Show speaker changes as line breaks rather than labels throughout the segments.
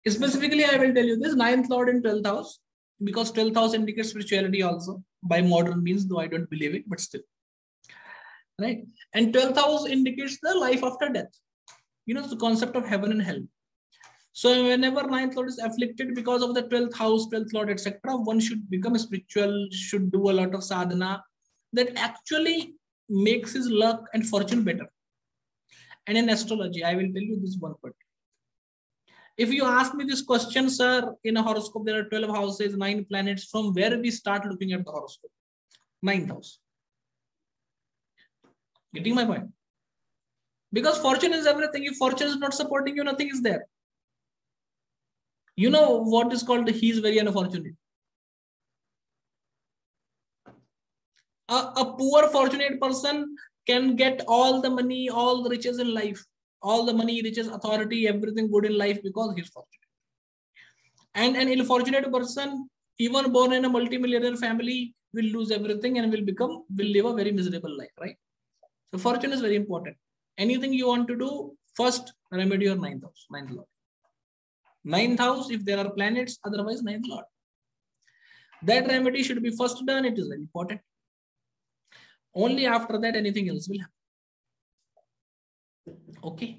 Specifically, I will tell you this: ninth lord in 12th house, because 12th house indicates spirituality also by modern means, though I don't believe it, but still, right? And 12th house indicates the life after death. You know, the concept of heaven and hell. So whenever ninth lord is afflicted because of the 12th house, 12th lord, etc., one should become spiritual, should do a lot of sadhana that actually makes his luck and fortune better. And in astrology, I will tell you this one part. If you ask me this question, sir, in a horoscope, there are 12 houses, 9 planets. From where we start looking at the horoscope? Ninth house. Getting my point? Because fortune is everything. If fortune is not supporting you, nothing is there. You know what is called he is very unfortunate. A poor fortunate person can get all the money, all the riches in life, all the money, riches, authority, everything good in life because he's fortunate. And an unfortunate person, even born in a multimillionaire family, will lose everything and will live a very miserable life, right? So fortune is very important. Anything you want to do, first remedy your ninth house, ninth lord. Ninth house, if there are planets, otherwise ninth lord. That remedy should be first done. It is very important. Only after that, anything else will happen. Okay.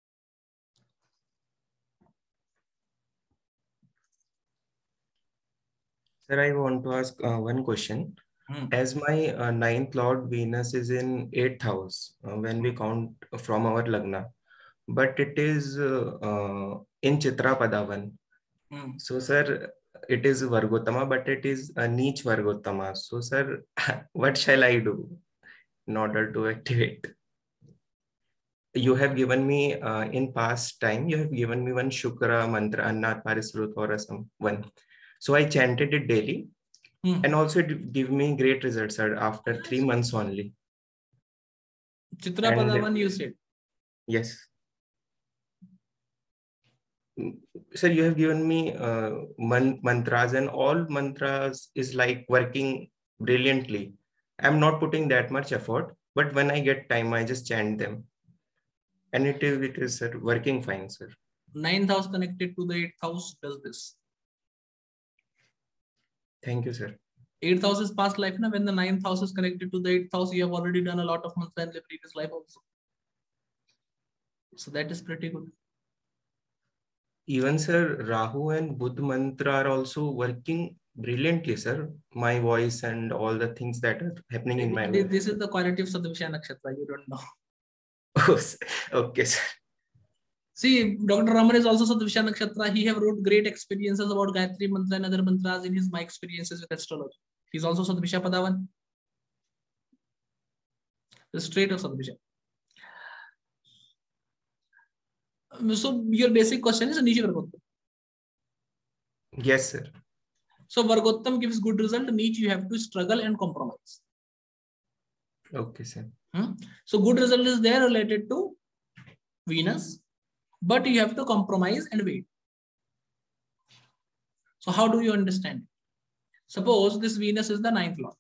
Sir, I want to ask one question. As my ninth lord Venus is in 8th house when we count from our Lagna, but it is in Chitra Padavan. So, sir, it is Vargottama, but it is a niche Vargottama. So, sir, what shall I do in order to activate? You have given me in past time, you have given me one Shukra mantra, Annat Parisrutorasam one. So I chanted it daily. And also it gave me great results, sir, after 3 months only.
Chitra Padavan, you said?
Yes. Sir, you have given me mantras, and all mantras is like working brilliantly. I'm not putting that much effort, but when I get time, I just chant them. And it is sir, working fine, sir.
Ninth house connected to the 8th house does this.
Thank you, sir.
8th house is past life. Now, when the 9th house is connected to the 8th house, you have already done a lot of mantra in the previous life also. So that is pretty good.
Even, sir, Rahu and Budh mantra are also working brilliantly, sir. My voice and all the things that are happening in my life.
This is the quality of Sadhvishya Nakshatra. You don't know.
Oh, okay, sir.
See, Dr. Raman is also Sadhvishya Nakshatra. He have wrote great experiences about Gayatri Mantra and other mantras in his My Experiences with Astrology. He's also Sadhvishya Padavan. The straight of Sadhvishya. So your basic question is Niche Vargottam.
Yes, sir.
So Vargottam gives good result. Niche you have to struggle and compromise.
Okay, sir.
So good result is there related to Venus, but you have to compromise and wait. So how do you understand it? Suppose this Venus is the 9th lord.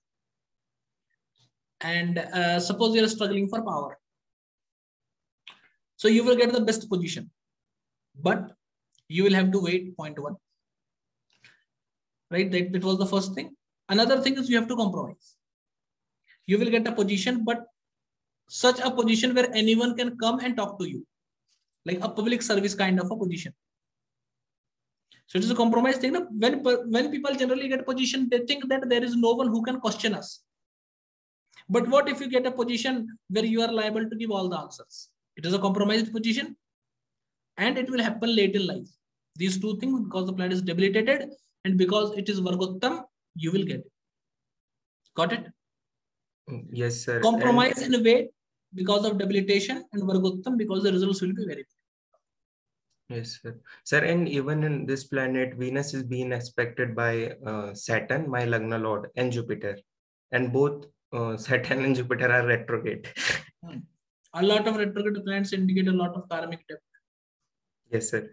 And suppose you are struggling for power. So you will get the best position. But you will have to wait, point one. Right? That was the first thing. Another thing is you have to compromise. You will get a position, but such a position where anyone can come and talk to you. Like a public service kind of a position. So it is a compromise thing. When people generally get a position, they think that there is no one who can question us. But what if you get a position where you are liable to give all the answers? It is a compromised position and it will happen late in life. These two things, because the planet is debilitated and because it is Vargottam, you will get it. Got it?
Yes, sir.
Compromise in a way because of debilitation and Vargottam because the results will be very good.
Yes, sir. Sir, and even in this planet, Venus is being aspected by Saturn, my Lagna Lord, and Jupiter. And both Saturn and Jupiter are retrograde.
A lot of retrograde planets indicate a lot of karmic debt.
Yes, sir.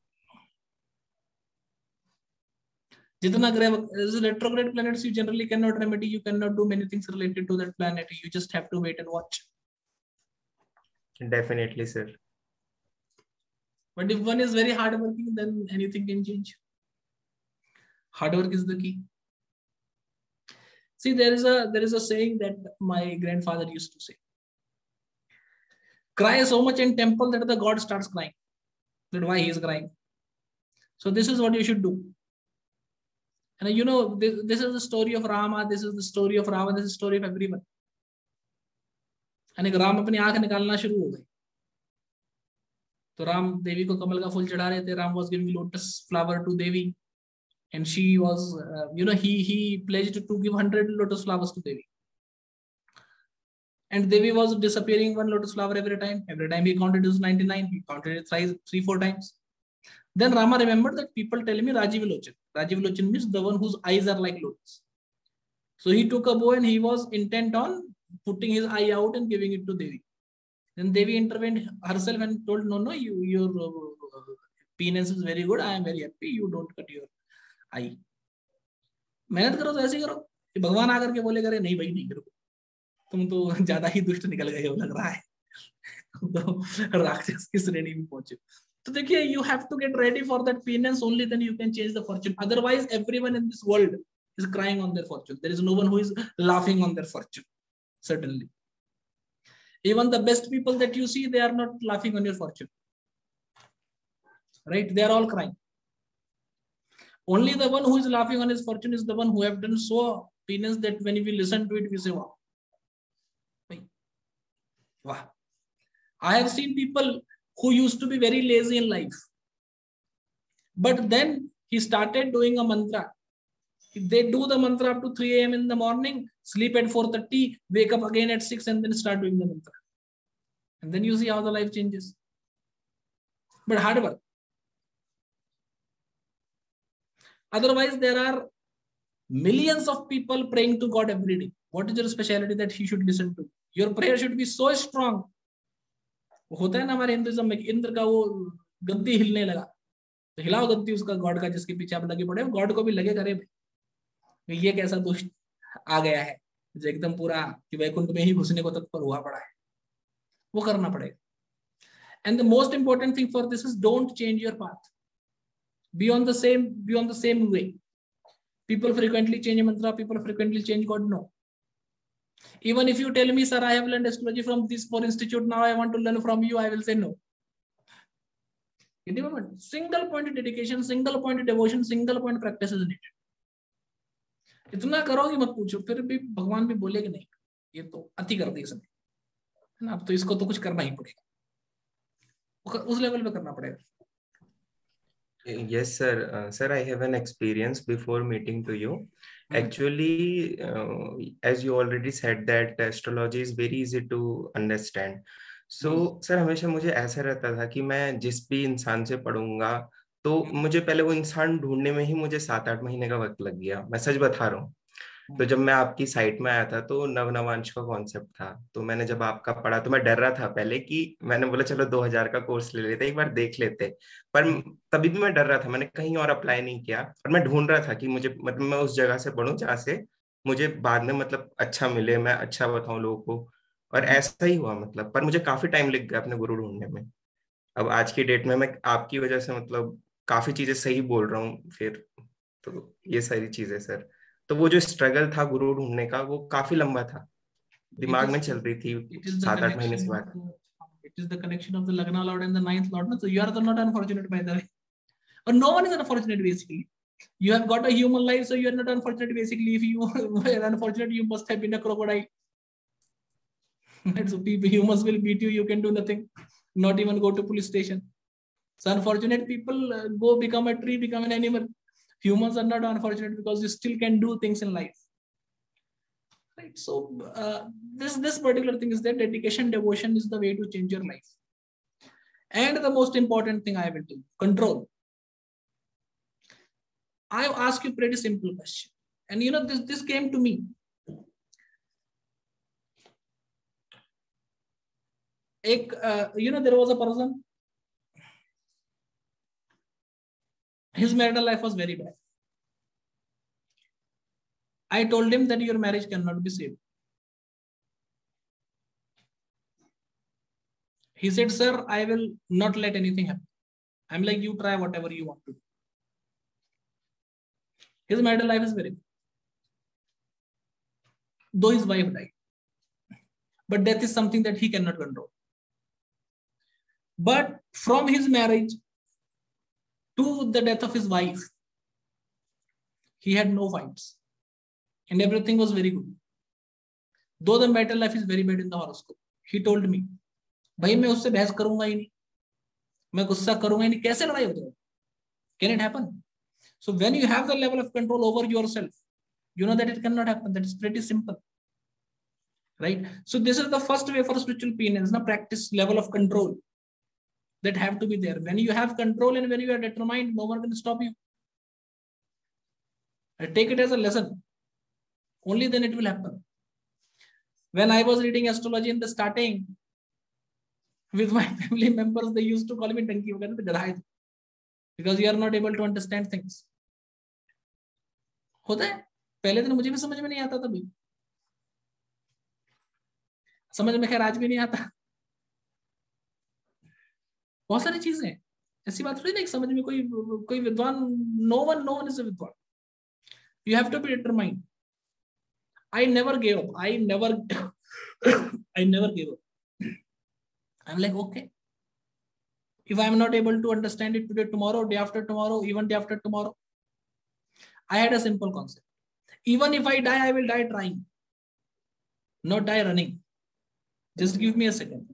Retrograde planets you generally cannot remedy. You cannot do many things related to that planet. You just have to wait and watch.
Definitely, sir.
But if one is very hardworking, then anything can change. Hard work is the key. See, there is a saying that my grandfather used to say: cry so much in temple that the god starts crying. That why he is crying. So this is what you should do. And you know, this is the story of Rama. This is the story of Ravana. This is the story of everyone. And Ram अपनी आंख निकालना शुरू हो गई तो राम देवी को कमल का फूल चढ़ा रहे थे. Ram was giving lotus flower to Devi, and she was, he pledged to give 100 lotus flowers to Devi. And Devi was disappearing one lotus flower every time. Every time he counted it was 99. He counted it three, 4 times. Then Rama remembered that people tell me Rajiv Lochan. Rajiv Lochan means the one whose eyes are like lotus. So he took a bow and he was intent on putting his eye out and giving it to Devi. Then Devi intervened herself and told, no, your penis is very good. I am very happy. You don't cut your eye. मेहनत करो तो ऐसे करो. भगवान आकर के बोले करे नहीं भाई नहीं करो. तुम तो ज्यादा ही दुष्ट निकल गए हो लग रहा है. तो राक्षस की श्रेणी में पहुंचे. तो देखिए, you have to get ready for that penance. Only then you can change the fortune. Otherwise, everyone in this world is crying on their fortune. There is no one who is laughing on their fortune. Certainly. Even the best people that you see, they are not laughing on your fortune. Right? They are all crying. Only the one who is laughing on his fortune is the one who have done so penance that when we listen to it, we say, wow. Wow. I have seen people who used to be very lazy in life. But then he started doing a mantra. They do the mantra up to 3 a.m. in the morning, sleep at 4:30, wake up again at 6 and then start doing the mantra. And then you see how the life changes. But hard work. Otherwise, there are millions of people praying to God every day. What is your specialty that he should listen to? Your prayer should be so strong. होता है ना हमारे Hinduism में, इंद्र का वो गद्दी हिलने लगा तो हिलाओ गद्दी उसका गॉड का जिसके पीछे आप लगे पड़े. गॉड को भी लगे करे ये कैसा दुष्ट आ गया है जो एकदम पूरा कि वैकुंठ में ही घुसने को तत्पर हुआ पड़ा है. वो करना पड़ेगा. And the most important thing for this is don't change your path. Be on the same way. People frequently change mantra. People frequently change God. No. Even if you tell me, sir, I have learned astrology from this 4 institute. Now I want to learn from you. I will say no. Single point dedication, single point devotion, single point practice is needed. इतना करोगे मत पूछो. फिर भी भगवान भी बोलेगे नहीं ये तो अति कर दी इसने है ना. अब तो इसको तो कुछ करना ही पड़ेगा. उस लेवल पे करना पड़ेगा.
Yes, sir. Sir, I have an experience before meeting to you. Actually, as you already said that astrology is very easy to understand. So, sir, हमेशा मुझे ऐसा रहता था कि मैं जिस भी इंसान से पढ़ूंगा तो मुझे पहले वो इंसान ढूंढने में ही मुझे 7-8 महीने का वक्त लग गया. मैं सच बता रहा हूँ. तो जब मैं आपकी साइट में आया था तो नवनवांश का कॉन्सेप्ट था. तो मैंने जब आपका पढ़ा तो मैं डर रहा था पहले कि मैंने बोला चलो 2000 का कोर्स ले लेते एक बार देख लेते. पर तभी भी मैं डर रहा था. मैंने कहीं और अप्लाई नहीं किया और मैं ढूंढ रहा था कि मुझे मतलब मैं उस जगह से पढूं जहाँ से मुझे बाद में मतलब अच्छा मिले, मैं अच्छा बताऊं लोगों को. और ऐसा ही हुआ मतलब. पर मुझे काफी टाइम लग गया अपने गुरु ढूंढने में. अब आज की डेट में मैं आपकी वजह से मतलब काफी चीजें सही बोल रहा हूँ फिर. तो ये सारी चीजें सर. तो वो जो स्ट्रगल था गुरु ढूंढने का वो काफी लंबा था. दिमाग में चल रही थी 7-8 महीने से बाद.
It is the connection of the Lagna Lord and the 9th Lord. So you are not unfortunate by the way. Or no one is unfortunate basically. You have got a human life, so you are not unfortunate basically. If you were unfortunate, you must have been a crocodile. So humans will beat you. You can do nothing. Not even go to police station. So unfortunate people go become a tree, become an animal. Humans are not unfortunate because you still can do things in life. Right. So this particular thing is that dedication, devotion is the way to change your life. And the most important thing I will do, control. I ask you a pretty simple question. And you know, this came to me. There was a person. His marital life was very bad. I told him that your marriage cannot be saved. He said, sir, I will not let anything happen. I'm like, you try whatever you want to do. His marital life is very good. Though his wife died. But death is something that he cannot control. But from his marriage to the death of his wife, he had no fights. And everything was very good. Though the marital life is very bad in the horoscope. He told me, भाई मैं उससे बहस करूंगा ही नहीं, मैं गुस्सा करूंगा ही नहीं, कैसे लड़ाई होती है? Can it happen? So when you have the level of control over yourself, you know that it cannot happen. That is pretty simple. Right? So this is the first way for spiritual penance, now practice level of control that have to be there. When you have control and when you are determined, no one can stop you. I take it as a lesson. Only then it will happen. When I was reading astrology in the starting, with my family members, they used to call me Tanki, because you are not able to understand things. होता है, पहले दिन मुझे भी समझ में नहीं आता था भाई, समझ में खैर आज भी नहीं आता. बहुत सारी चीजें हैं, ऐसी बात थोड़ी ना समझ में कोई विद्वान, नो वन इज अ विद्वान. You have to be determined. I never gave up. I never gave up. I'm like, okay, if I'm not able to understand it today, tomorrow, day after tomorrow, even day after tomorrow, I had a simple concept. Even if I die, I will die trying, not die running. Just give me a second.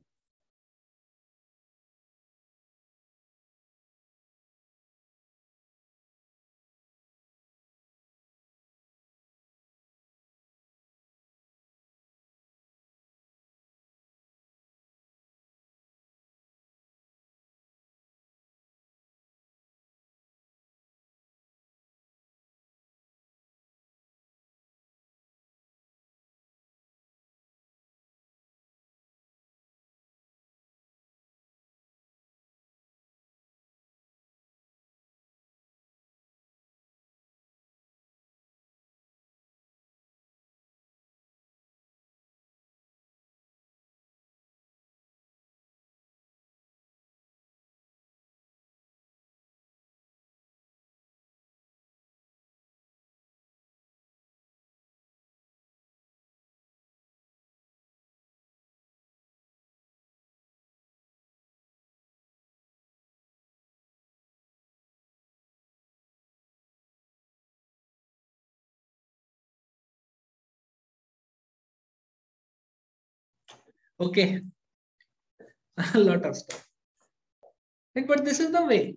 Okay, a lot of stuff. But this is the way.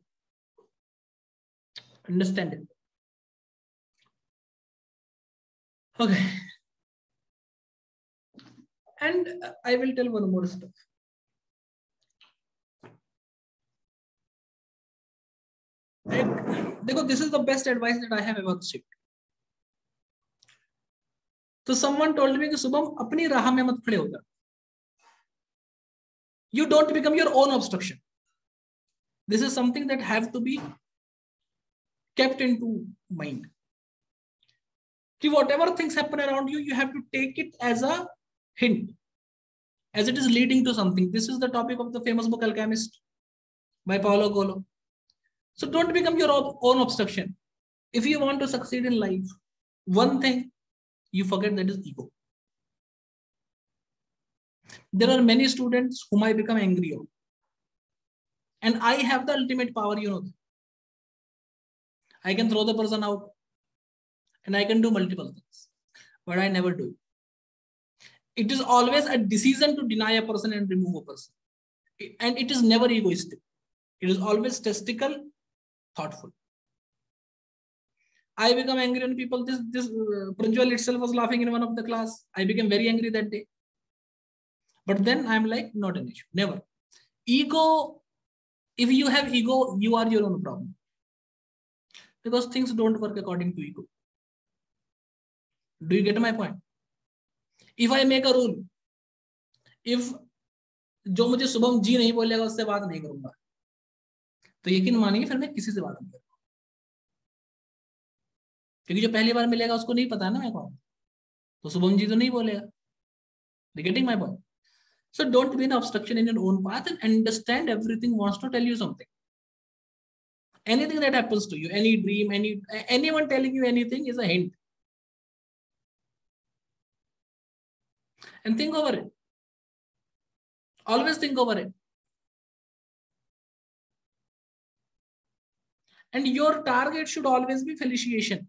Understand it. Okay. And I will tell one more stuff. This is the best advice that I have ever received. So someone told me कि शुभम अपनी राह में मत खड़े होगा. You don't become your own obstruction. This is something that have to be kept into mind. कि whatever things happen around you, you have to take it as a hint, as it is leading to something. This is the topic of the famous book Alchemist by Paulo Coelho. So don't become your own obstruction. If you want to succeed in life, one thing you forget, that is ego. There are many students whom I become angry on. And I have the ultimate power, you know. I can throw the person out and I can do multiple things, but I never do. It is always a decision to deny a person and remove a person. And it is never egoistic. It is always testicle, thoughtful. I become angry on people. This Pranjwal itself was laughing in one of the class. I became very angry that day. But then I'm like, not an issue. Never. Ego, if you have ego, you are your own problem. Because things don't work according to ego. Do you get my point? If I make a rule, if जो मुझे शुभम जी नहीं बोलेगा उससे बात नहीं करूंगा, तो यकीन मानिए फिर मैं किसी से बात नहीं करूंगा, क्योंकि जो पहली बार मिलेगा उसको नहीं पता है ना मैं कौन, तो शुभम जी तो नहीं बोलेगा. Getting my point? So don't be an obstruction in your own path and understand everything wants to tell you something. Anything that happens to you, any dream, anyone telling you anything is a hint. And think over it. Always think over it. And your target should always be felicitation.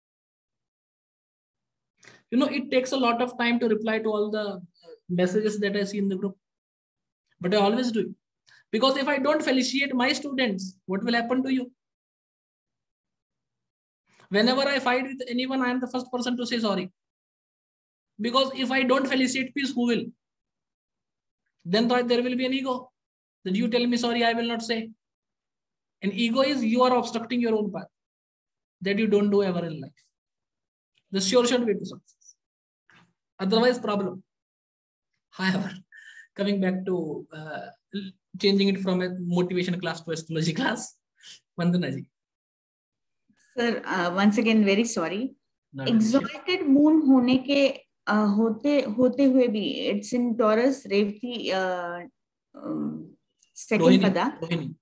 You know, it takes a lot of time to reply to all the messages that I see in the group. But I always do it. Because if I don't felicitate my students, what will happen to you? Whenever I fight with anyone, I am the first person to say sorry. Because if I don't felicitate peace, who will? Then there will be an ego. That you tell me sorry, I will not say. And ego is you are obstructing your own path. That you don't do ever in life. The sure shot way to success. Otherwise, problem. However, coming back to changing it from a motivation class to astrology class, Vandana ji.
Sir, once again, very sorry. Exalted moon होने के होते हुए भी, it's in Taurus, Revati, second pada.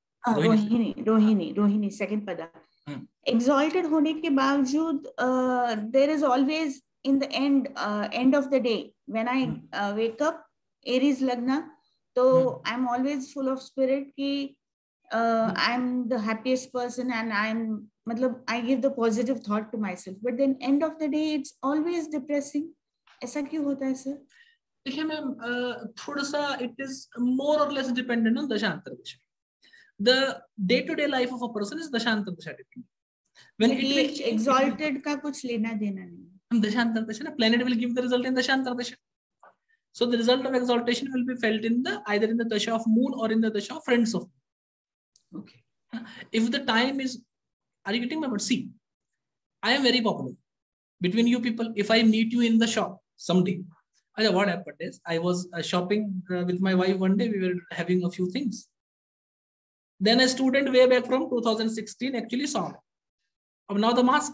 Rohini, second pada. Exalted होने के बावजूद, there is always in the end of the day, when I wake up, Aries Lagna, so I'm always full of spirit कि I'm the happiest person and I give the positive thought to myself. But then end of the day, it's always depressing. ऐसा क्यों होता है sir?
देखिए ma'am, थोड़ा सा it is more or less dependent on Dashantar Dasha. The day-to-day life of a person is Dashantar Dasha dependent. When it will change,
exalted का कुछ लेना देना नहीं.
Dashantar Dasha, planet will give the result in Dashantar Dasha. So the result of exaltation will be felt in either in the Dasha of moon or in the Dasha of friends of moon. Okay. If the time is, are you getting my point? See, I am very popular between you people. If I meet you in the shop someday, what happened is I was shopping with my wife one day. We were having a few things. Then a student way back from 2016 actually saw me. Now the mask.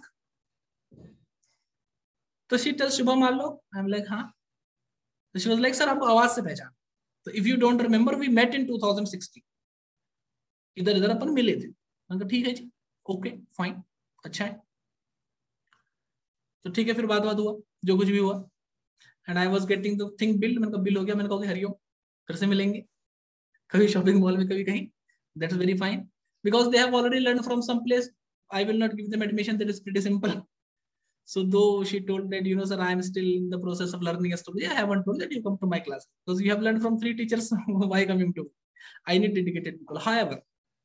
So she tells Shubham Allo, I'm like, huh? So she was like, sir, aapko awaaz se pehchan. So if you don't remember, we met in 2016. इधर इधर अपन मिले थे. मैंने कहा ठीक है जी, okay fine, अच्छा है. तो ठीक है, फिर बात हुआ जो कुछ भी हुआ. And I was getting the thing build. मैंने कहा बिल हो गया. मैंने कहा हरिओम, फिर से मिलेंगे कभी शॉपिंग मॉल में, कभी कहीं. That's very fine because they have already learn from some place. I will not give them admission. That is pretty simple. So though she told that, sir, I am still in the process of learning astrology, I haven't told that you come to my class because you have learned from 3 teachers. Why coming to me? I need dedicated people. However,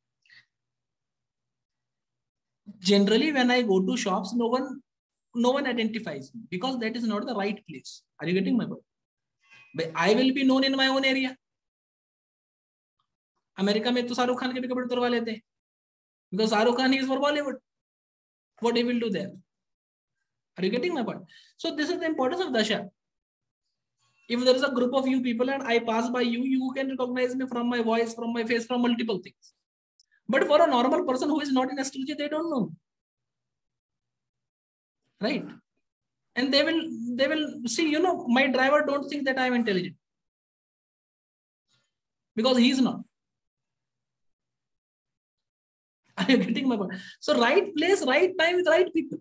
generally when I go to shops, no one identifies me because that is not the right place. Are you getting my point? But I will be known in my own area. America में तो शाहरुख खान के भी कपड़े उतरवा लेते हैं. Because Shahrukh Khan is for Bollywood. What he will do there? Are you getting my point? So this is the importance of Dasha. If there is a group of you people and I pass by you, you can recognize me from my voice, from my face, from multiple things. But for a normal person who is not in astrology, they don't know. Right? And they will see, my driver don't think that I am intelligent. Because he is not. Are you getting my point? So right place, right time with right people.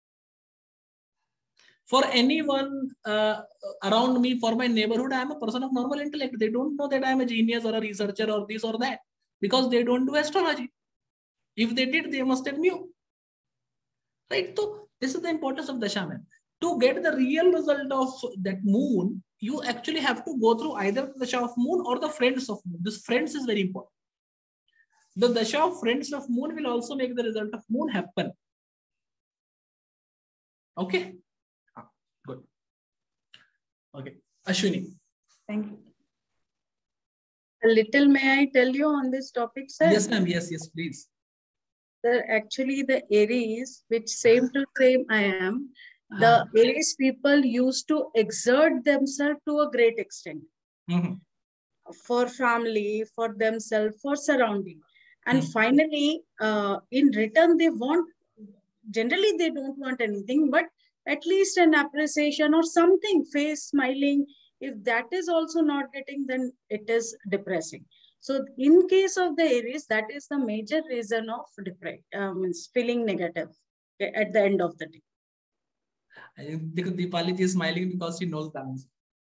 For anyone around me, for my neighborhood, I am a person of normal intellect. They don't know that I am a genius or a researcher or this or that because they don't do astrology. If they did, they must have knew. Right? So this is the importance of Dasha, man. To get the real result of that moon, you actually have to go through either the Dasha of moon or the friends of moon. This friends is very important. The Dasha of friends of moon will also make the result of moon happen. Okay? Good. Okay. Ashwini.
Thank you.
A little may I tell you on this topic, sir?
Yes, ma'am. Yes, please.
Sir, actually the Aries, which same to same I am, the Aries people used to exert themselves to a great extent. For family, for themselves, for surrounding. And finally, in return, they want, generally they don't want anything, but at least an appreciation or something, face smiling. If that is also not getting, then it is depressing. So in case of the Aries, that is the major reason of means feeling negative at the end of the day.
I think Deepali is smiling because she knows the answer.